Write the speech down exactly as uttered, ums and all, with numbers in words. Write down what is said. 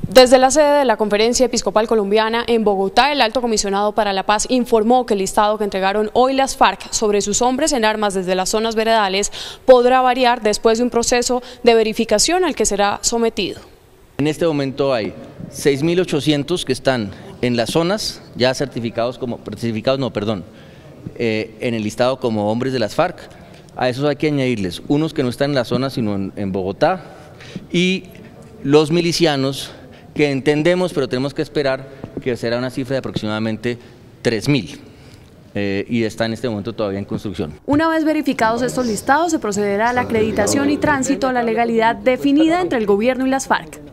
Desde la sede de la Conferencia Episcopal Colombiana en Bogotá, el Alto Comisionado para la Paz informó que el listado que entregaron hoy las FARC sobre sus hombres en armas desde las zonas veredales podrá variar después de un proceso de verificación al que será sometido. En este momento hay seis mil ochocientos que están en las zonas ya certificados como, certificados no, perdón, eh, en el listado como hombres de las FARC. A esos hay que añadirles unos que no están en la zona sino en, en Bogotá, y los milicianos que entendemos, pero tenemos que esperar, que será una cifra de aproximadamente tres mil. Eh, y está en este momento todavía en construcción. Una vez verificados estos listados, se procederá a la acreditación y tránsito a la legalidad definida entre el gobierno y las FARC.